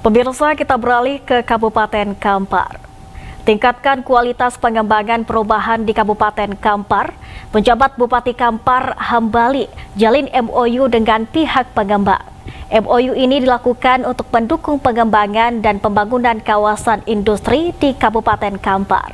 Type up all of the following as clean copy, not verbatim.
Pemirsa, kita beralih ke Kabupaten Kampar. Tingkatkan kualitas pengembangan perubahan di Kabupaten Kampar. Penjabat Bupati Kampar Hambali jalin MOU dengan pihak pengembang. MOU ini dilakukan untuk mendukung pengembangan dan pembangunan kawasan industri di Kabupaten Kampar.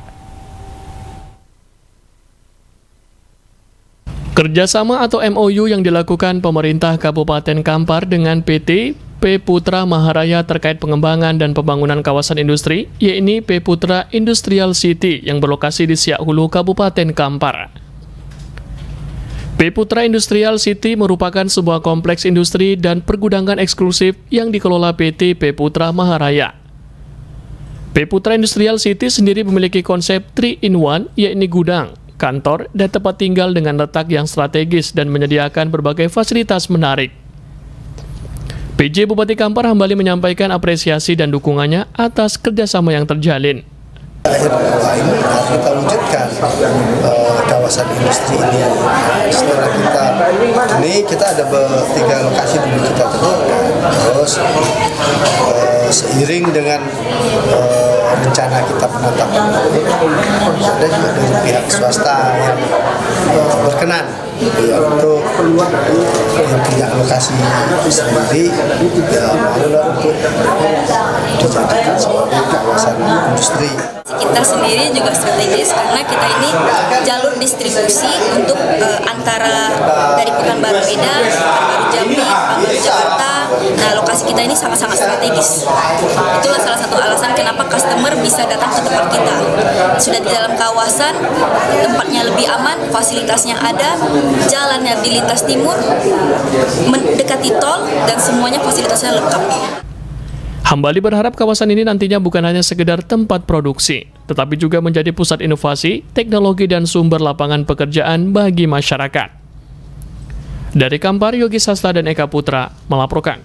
Kerjasama atau MOU yang dilakukan pemerintah Kabupaten Kampar dengan PT P Putra Maharaya terkait pengembangan dan pembangunan kawasan industri, yaitu P Putra Industrial City yang berlokasi di Siak Hulu, Kabupaten Kampar. P Putra Industrial City merupakan sebuah kompleks industri dan pergudangan eksklusif yang dikelola PT P Putra Maharaya. P Putra Industrial City sendiri memiliki konsep 3-in-1, yaitu gudang, kantor, dan tempat tinggal dengan letak yang strategis dan menyediakan berbagai fasilitas menarik. PJ Bupati Kampar Hambali menyampaikan apresiasi dan dukungannya atas kerjasama yang terjalin. Akhir ini harus kita wujudkan kawasan industri ini. Setelah kita ada 3 lokasi dulu kita tentukan. Terus seiring dengan rencana kita penatapan, ada juga dari pihak swasta yang berkenan untuk yang punya lokasi sendiri, ya maulah untuk dijadikan sebagai kawasan industri. Kita sendiri juga strategis karena kita ini jalur distribusi untuk antara dari Pekanbaru Medan, Pekanbaru Jambi, Pekanbaru Jakarta. Nah, lokasi kita ini sangat-sangat strategis. Itulah salah satu alasan kenapa customer bisa datang ke tempat kita. Sudah di dalam kawasan, tempatnya lebih aman, fasilitasnya ada, jalannya di lintas timur, mendekati tol, dan semuanya fasilitasnya lengkap. Hambali berharap kawasan ini nantinya bukan hanya sekedar tempat produksi, tetapi juga menjadi pusat inovasi, teknologi, dan sumber lapangan pekerjaan bagi masyarakat. Dari Kampar, Yogi Sasta dan Eka Putra melaporkan.